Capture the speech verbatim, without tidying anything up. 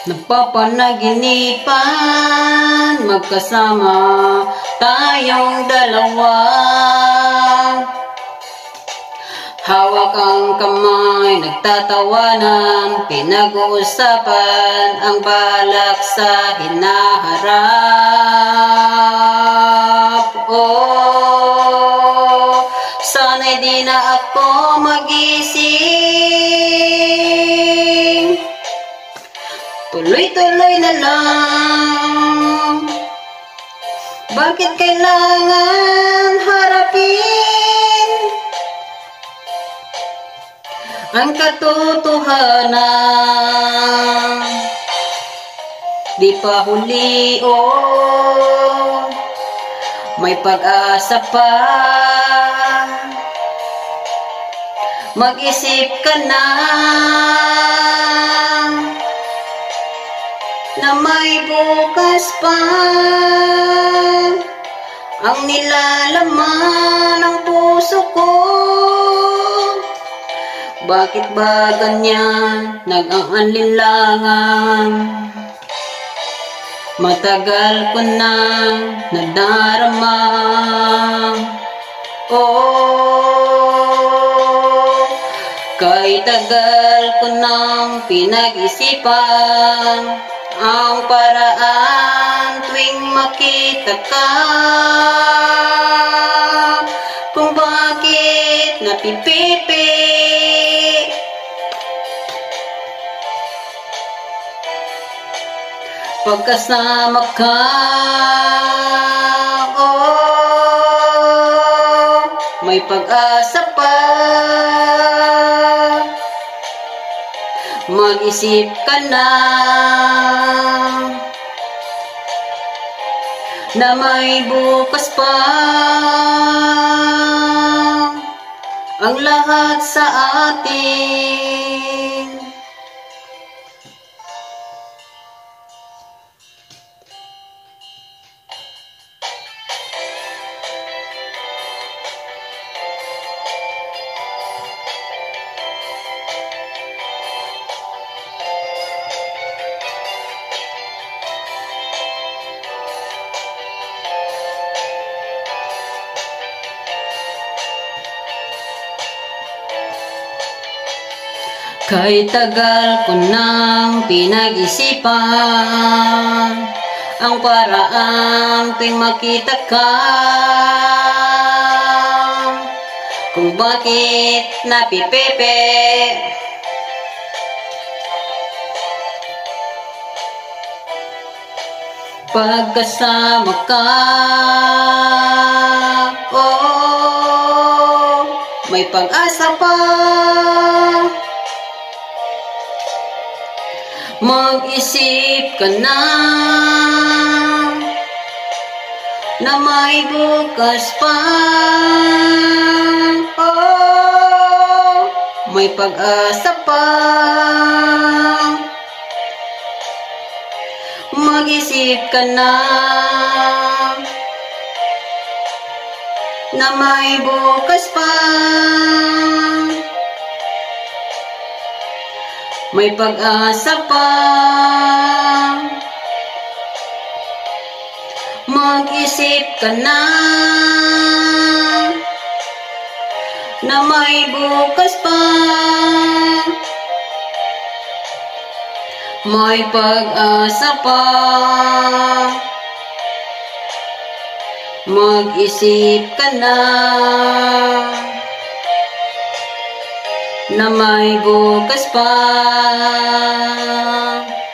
Nagpapanaginipan, magkasama tayong dalawa. Hawak ang kamay, nagtatawanan, pinag-uusapan ang balak sa hinaharap. Oh, sana'y di na ako magising, tuloy-tuloy na lang. Bakit kailangan harapin ang katotohanan? Di pa huli, oh, may pag-asa pa. Mag-isip ka na na may bukas pa. Ang nilalaman ng puso ko, bakit ba ganyan nag-aalinlangan? Matagal ko nang nadarama. Oh, kay tagal ko nang pinag-isipan ang paraan tuwing makita ka, kung bakit napipipi pagkasama ka. Oh, may pag-asa pa. Mag-isip ka na na may bukas pa. Ang lahat sa atin. Kay tagal ko nang pinag-isipan ang paraan tuwing makita ka, kung bakit napipepe pagkasama ka. Oh, may pag-asa pa. Mag-isip ka na na may bukas pa. Oh, may pag-asa pa. Mag-isip ka na na may bukas pa. May pag-asa pa. Mag-isip ka na na may bukas pa. May pag-asa pa. Mag-isip ka na na may bukas pa.